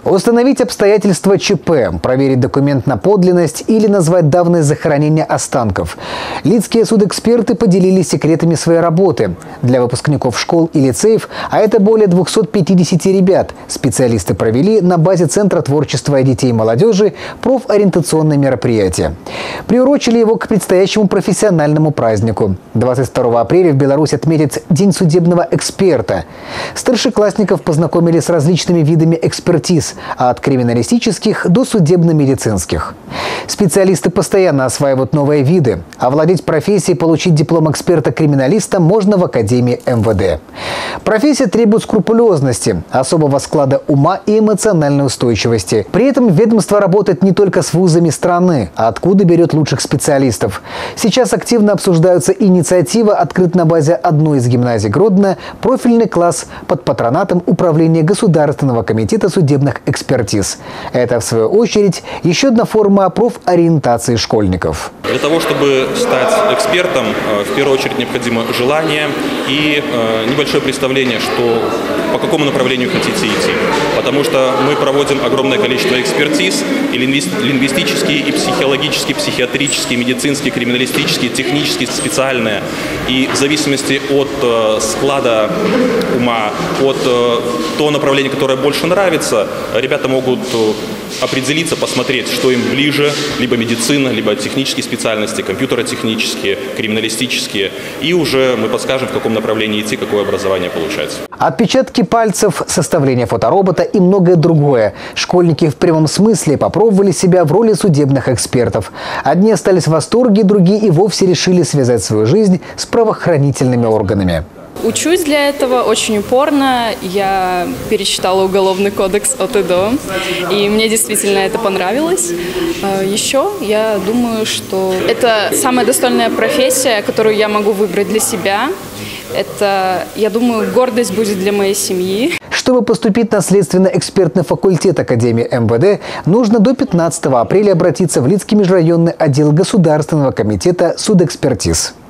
Установить обстоятельства ЧП, проверить документ на подлинность или назвать давность захоронения останков. Лидские судэксперты поделились секретами своей работы. Для выпускников школ и лицеев, а это более 250 ребят, специалисты провели на базе Центра творчества детей и молодежи профориентационное мероприятие. Приурочили его к предстоящему профессиональному празднику. 22 апреля в Беларуси отметят День судебного эксперта. Старшеклассников познакомили с различными видами экспертиз, от криминалистических до судебно-медицинских. Специалисты постоянно осваивают новые виды. Овладеть профессией, получить диплом эксперта-криминалиста можно в Академии МВД. Профессия требует скрупулезности, особого склада ума и эмоциональной устойчивости. При этом ведомство работает не только с вузами страны, а откуда берет лучших специалистов. Сейчас активно обсуждаются инициативы, открыт на базе одной из гимназий Гродно профильный класс под патронатом Управления Государственного комитета судебных экспертиз. Это, в свою очередь, еще одна форма профориентации школьников. Для того, чтобы стать экспертом, в первую очередь необходимо желание и небольшое представление, что по какому направлению хотите идти. Потому что мы проводим огромное количество экспертиз, и лингвистические, и психологические, психиатрические, медицинские, криминалистические, технические, специальные. И в зависимости от склада ума, от того направления, которое больше нравится, ребята могут определиться, посмотреть, что им ближе, либо медицина, либо технические специальности, компьютеротехнические, криминалистические. И уже мы подскажем, в каком направлении идти, какое образование получать. Отпечатки пальцев, составление фоторобота и многое другое. Школьники в прямом смысле попробовали себя в роли судебных экспертов. Одни остались в восторге, другие и вовсе решили связать свою жизнь с правоохранительными органами. Учусь для этого очень упорно. Я перечитала Уголовный кодекс от и до, и мне действительно это понравилось. Еще я думаю, что это самая достойная профессия, которую я могу выбрать для себя. Это, я думаю, гордость будет для моей семьи. Чтобы поступить на следственно-экспертный факультет Академии МВД, нужно до 15 апреля обратиться в Лидский межрайонный отдел Государственного комитета судэкспертиз.